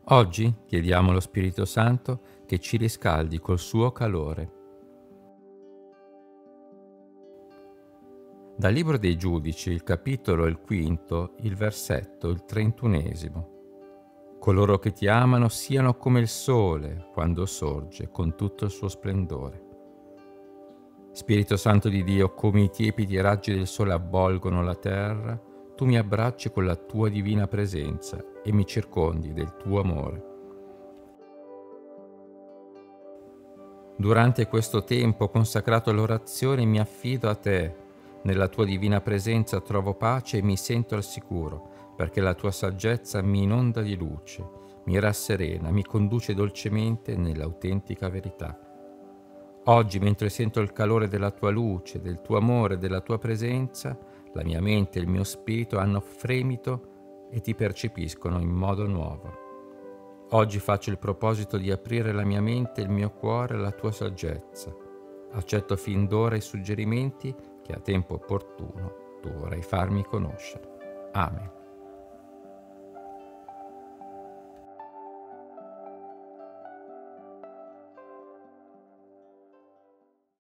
Oggi chiediamo allo Spirito Santo che ci riscaldi col suo calore. Dal Libro dei Giudici, il capitolo il quinto, il versetto il 31. Coloro che ti amano siano come il sole quando sorge con tutto il suo splendore. Spirito Santo di Dio, come i tiepidi raggi del sole avvolgono la terra, tu mi abbracci con la tua divina presenza e mi circondi del tuo amore. Durante questo tempo consacrato all'orazione mi affido a te. Nella tua divina presenza trovo pace e mi sento al sicuro, perché la tua saggezza mi inonda di luce, mi rasserena, mi conduce dolcemente nell'autentica verità. Oggi, mentre sento il calore della tua luce, del tuo amore, della tua presenza, la mia mente e il mio spirito hanno fremito e ti percepiscono in modo nuovo. Oggi faccio il proposito di aprire la mia mente e il mio cuore alla tua saggezza. Accetto fin d'ora i suggerimenti che a tempo opportuno tu vorrai farmi conoscere. Amen.